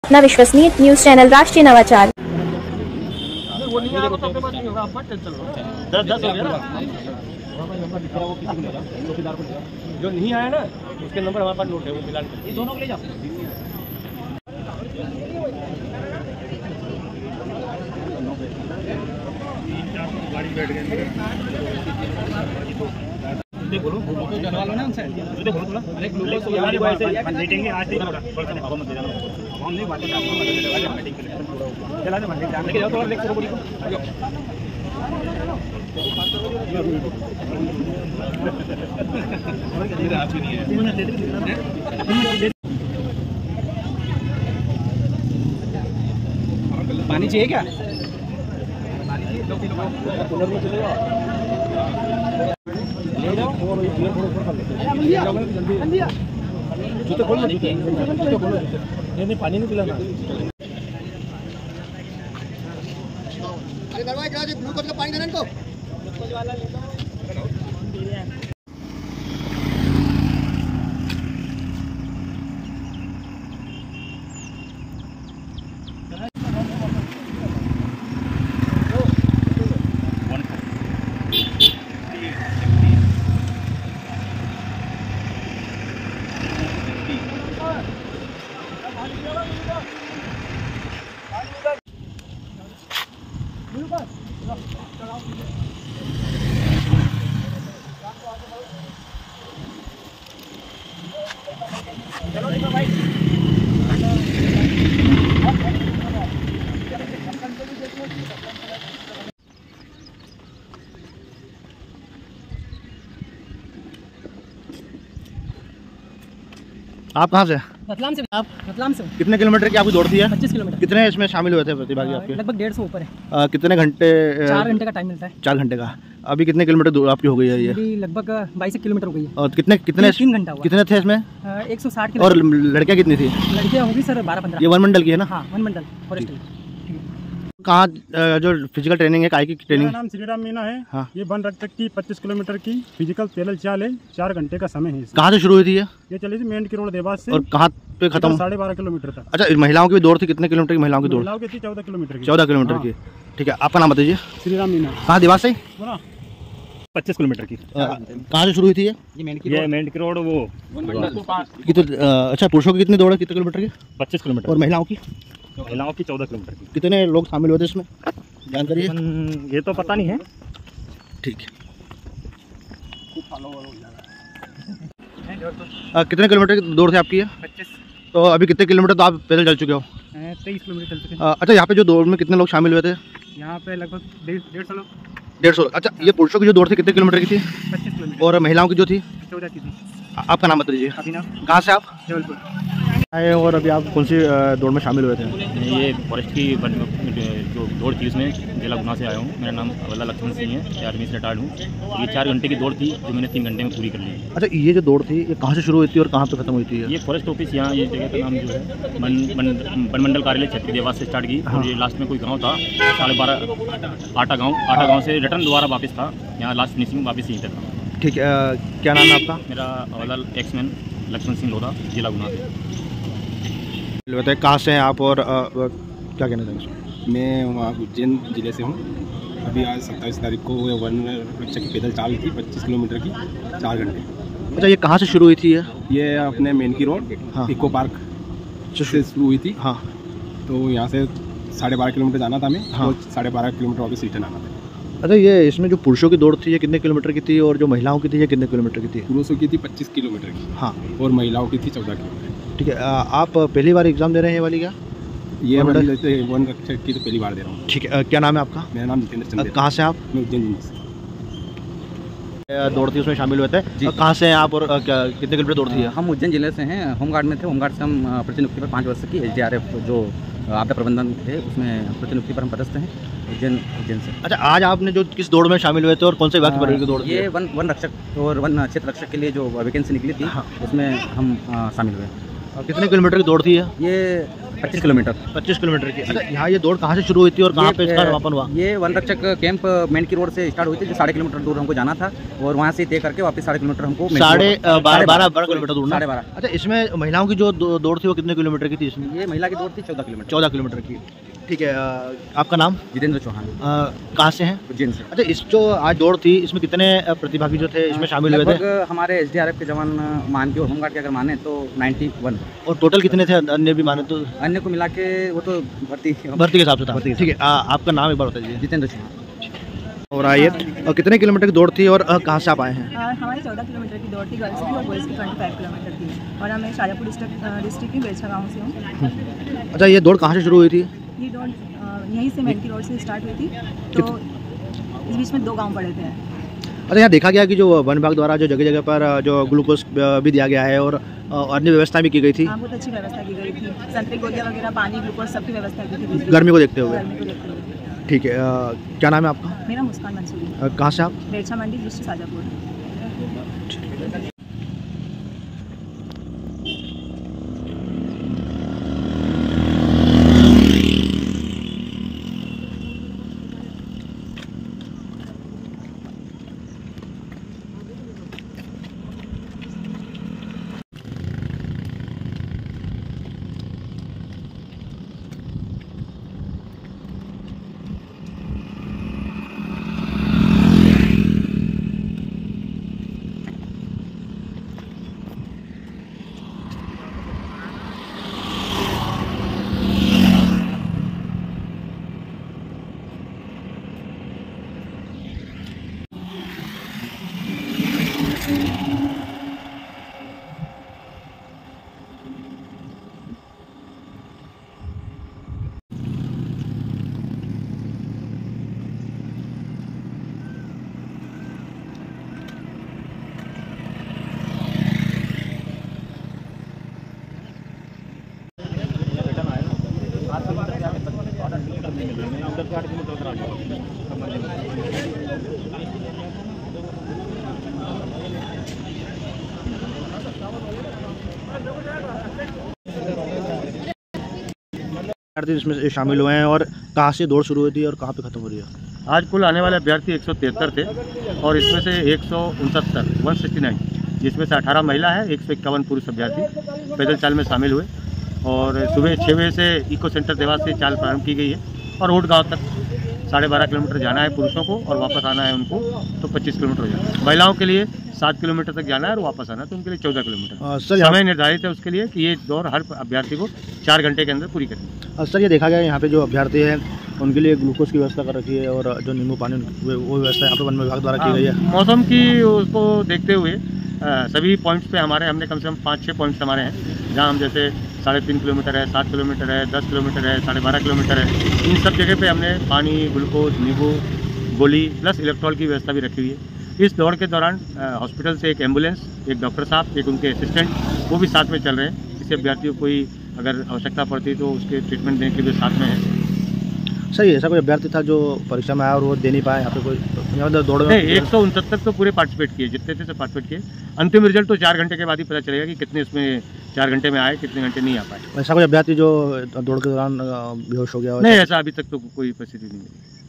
अपना विश्वसनीय news channel राष्ट्रीय नवाचार। जो नहीं आया ना उसके नंबर हमारे पास नोट है, वो मिलान ये दोनों को ले जाओ। गाड़ी बैठ गए बोलो करवा लो ना उनसे, बोलो थोड़ा अरे ग्लूकोज तो हमारी बात है मीटिंग है आज से थोड़ा हवा मत देना, हम नहीं बात करते आप मीटिंग के चला दे ध्यान लेके जाओ, थोड़ा लेक्चर बोली को आज भी नहीं है। पानी चाहिए क्या? ले जाओ और ये थोड़ा कर लेते हैं। जूते खोलो, जूते खोलो। नहीं पानी नहीं पिलाना। अरे दरवाजा करा दे, ग्लूकोज का पानी देना इनको। ग्लूकोज वाला ले लो। आप कहाँ से? रतलाम से। आप रतलाम से? कितने किलोमीटर की आपकी दौड़ थी है? 25 किलोमीटर। कितने इसमें शामिल हुए थे प्रतिभागी आपके? लगभग 150 ऊपर है। कितने घंटे? 4 घंटे का टाइम मिलता है। 4 घंटे का। अभी कितने किलोमीटर दूर आपकी हो गई है ये? लगभग 22 किलोमीटर हो गई है। और कितने 3 घंटा हुआ। कितने थे इसमें? 160 और लड़कियाँ कितनी थी? लड़कियाँ होगी सर 12-15। ये वन मंडल की है ना? हाँ वन मंडल फॉरेस्ट। कहाँ जो फिजिकल ट्रेनिंग है, काय की ट्रेनिंग? मेरा नाम श्रीराम मीना है। हाँ। ये वन रक्षक की 25 किलोमीटर की फिजिकल पैदल चाल है। 4 घंटे का समय है। कहाँ से शुरू हुई थी ये चली थी मेंढकी रोड देवास से। और कहाँ पे खत्म? 12.5 किलोमीटर तक। अच्छा, महिलाओं की भी दौड़ थी? कितने किलोमीटर की महिलाओं की दौड़? महिलाओं की थी 14 किलोमीटर की। 14 किलोमीटर की। ठीक है, आपका नाम बताइए। श्रीराम मीना। कहाँ देवास से? 25 किलोमीटर की। कहाँ से शुरू हुई थी ये? मेंढकी रोड वो की तो अच्छा, पुरुषों की कितनी दौड़ है कितने किलोमीटर की? 25 किलोमीटर। और महिलाओं की? महिलाओं की 14 किलोमीटर की। कितने लोग शामिल हुए थे इसमें, जानकारी है? ये तो पता नहीं है। ठीक है। कितने किलोमीटर की दौड़ थी आपकी है? 25। तो अभी कितने किलोमीटर तो आप पैदल चल चुके हो? 23 किलोमीटर चल चुके हैं। अच्छा, यहाँ पे जो दौड़ में कितने लोग शामिल हुए थे? यहाँ पे लगभग 150 लोग। 150। अच्छा, ये पुरुषों की जो दौड़ थी कितने किलोमीटर की थी? 25 किलोमीटर। और महिलाओं की जो थी? 14 की थी। आपका नाम बता दीजिए। अभिनव। कहाँ से आप? जबलपुर आए। और अभी आप कौन सी दौड़ में शामिल हुए थे? ये फॉरेस्ट की जो दौड़ थी उसमें जिला गुना से आया हूँ। मेरा नाम अवला लक्ष्मण सिंह है, आर्मी से रिटायर्ड हूँ। ये 4 घंटे की दौड़ थी जो मैंने 3 घंटे में पूरी कर ली। अच्छा, ये जो दौड़ थी ये कहाँ से शुरू हुई थी और कहाँ पे खत्म हुई थी? ये फॉरेस्ट ऑफिस यहाँ ये जगह का नाम जो है वन मंडल कार्यालय छत्री देवास से स्टार्ट की। और ये लास्ट में कोई गाँव था 12.5 आटा गाँव से रिटर्न दोबारा वापस था। यहाँ लास्ट फिनिशिंग वापस यहीं तक था। ठीक है, क्या नाम है आपका? मेरा अवला एक्समैन लक्ष्मण सिंह लोधा, जिला गुना से। बताइए कहाँ से हैं आप और क्या कहना चाहेंगे? मैं वहाँ उज्जैन ज़िले से हूँ। अभी आज 27 तारीख को वन रक्षक की पैदल चाल थी 25 किलोमीटर की 4 घंटे। अच्छा, ये कहाँ से शुरू हुई थी? ये अपने मेंढकी रोड इको पार्क से शुरू हुई थी। हाँ। तो यहाँ से 12.5 किलोमीटर जाना था हमें। हाँ। तो 12.5 किलोमीटर वापस रिटर्न आना था। अच्छा, ये इसमें जो पुरुषों की दौड़ थी ये कितने किलोमीटर की थी और जो महिलाओं की थी ये कितने किलोमीटर की थी? पुरुषों की थी 25 किलोमीटर की। हाँ। और महिलाओं की थी 14 किलोमीटर। ठीक है, आप पहली बार एग्ज़ाम दे रहे हैं ये वाली क्या? ये वन रक्षक की तो पहली बार दे रहा हूँ। ठीक है, क्या नाम है आपका? मेरा नाम जितेंद्र चंद्र। कहाँ से आप? मैं उज्जैन जिले से। दौड़ थी उसमें शामिल हुए थे। कहाँ से हैं आप और कितने किलोमीटर दौड़ थी? हम उज्जैन जिले से हैं, होमगार्ड में थे। होमगार्ड से हम प्रतिनियुक्ति पर 5 वर्ष की SDRF जो आपदा प्रबंधन थे उसमें प्रतिनियुक्ति पर हम पदस्थ हैं उज्जैन से। अच्छा, आज आपने जो किस दौड़ में शामिल हुए थे और कौन से विभाग की दौड़? ये वन रक्षक और वन क्षेत्र रक्षक के लिए जो वैकेंसी निकली थी उसमें हम शामिल हुए। कितने किलोमीटर की दौड़ थी ये 25 किलोमीटर। 25 किलोमीटर की। अच्छा, यहाँ ये दौड़ कहाँ से शुरू हुई थी और कहाँ पे इसका समापन हुआ? ये वन रक्षक कैंप मेन की रोड से स्टार्ट हुई थी, जो 1.5 किलोमीटर दूर हमको जाना था और वहाँ से तय करके वापस 1.5 किलोमीटर हमको 12 किलोमीटर दूर ना? 12.5। अच्छा, इसमें महिलाओं की जो दौड़ थी वो कितने किलोमीटर की थी इसमें? ये महिला की दौड़ थी 14 किलोमीटर। 14 किलोमीटर की। ठीक है, आपका नाम? जितेंद्र चौहान, कहाँ से हैं? उज्जैन से। अच्छा, इस जो आज दौड़ थी इसमें कितने प्रतिभागी जो थे इसमें शामिल हुए थे? लगभग हमारे SDRF के जवान मान के और होमगार्ड के अगर माने तो 91। और टोटल कितने थे अन्य भी माने तो? अन्य को मिला के वो तो भर्ती के हिसाब से था। ठीक है, आपका नाम एक बार बताइए। जितेंद्र चौहान। और आइए, और कितने किलोमीटर की दौड़ थी और कहाँ से आप आए हैं? हमारी 14 किलोमीटर की दौड़ थी गर्ल्स की और बॉयज़ की 25 किलोमीटर की, और मैं शाजापुर डिस्ट्रिक्ट की बेरछा गाँव से हूँ। अच्छा, ये दौड़ कहाँ से शुरू हुई थी? ये दौड़ यहीं से मेन की रोड से स्टार्ट हुई थी, तो इस बीच में 2 गांव पड़े थे। अच्छा, यहाँ देखा गया कि जो वन विभाग द्वारा जो जगह जगह पर जो ग्लूकोज भी दिया गया है और अन्य व्यवस्था भी की गई थी। हाँ, बहुत अच्छी व्यवस्था की गई थी, संतरे गोलियाँ वगैरह, पानी, ग्लूकोज सबकी व्यवस्था की थी गर्मी को देखते हुए। गर्मी को देखते हुए। ठीक है, क्या नाम है आपका? मेरा मुस्कान मंसूरी। कहाँ से आप? बेरछा मंडी, डिस्ट्रिक्ट शाजापुर। इसमें शामिल हुए हैं और कहाँ से दौड़ शुरू हुई थी और कहाँ पे खत्म हो रही है? आज कुल आने वाले अभ्यर्थी 173 थे और इसमें से 169 जिसमें से 18 महिला है, 151 पुरुष अभ्यर्थी पैदल चाल में शामिल हुए। और सुबह 6 बजे से इको सेंटर देवास से चाल प्रारंभ की गई है और ओट गाँव तक 12.5 किलोमीटर जाना है पुरुषों को और वापस आना है उनको तो 25 किलोमीटर हो जाना है। महिलाओं के लिए 7 किलोमीटर तक जाना है और वापस आना है तो उनके लिए 14 किलोमीटर। समय निर्धारित है उसके लिए कि ये दौड़ हर अभ्यर्थी को 4 घंटे के अंदर पूरी करनी है। सर, ये देखा गया यहाँ पे जो अभ्यर्थी हैं उनके लिए ग्लूकोज की व्यवस्था कर रखी है और जो नींबू पानी वो व्यवस्था यहाँ पे वन विभाग द्वारा की गई है। मौसम की उसको देखते हुए सभी पॉइंट्स पे हमने कम से कम 5-6 पॉइंट्स हमारे हैं जहाँ हम जैसे 3.5 किलोमीटर है, 7 किलोमीटर है, 10 किलोमीटर है, 12.5 किलोमीटर है, इन सब जगह पे हमने पानी, ग्लूकोज, नींबू, गोली प्लस इलेक्ट्रॉल की व्यवस्था भी रखी हुई है। इस दौड़ के दौरान हॉस्पिटल से एक एम्बुलेंस, एक डॉक्टर साहब, एक उनके असिस्टेंट वो भी साथ में चल रहे हैं। इससे अभ्यर्थियों को कोई अगर आवश्यकता पड़ती तो उसके ट्रीटमेंट देने के लिए साथ में है। सर, ऐसा कोई अभ्यर्थी था जो परीक्षा में आया और वो दे नहीं पाया यहाँ पे? कोई दौड़ में 169 तो पूरे पार्टिसिपेट किए, जितने थे सब पार्टिसिपेट किए। अंतिम रिजल्ट तो 4 घंटे के बाद ही पता चलेगा कि कितने उसमें 4 घंटे में आए, कितने घंटे नहीं आ पाए। ऐसा कोई अभ्यर्थी जो दौड़ के दौरान बेहोश हो गया? नहीं, ऐसा अभी तक तो कोई परिस्थिति नहीं है।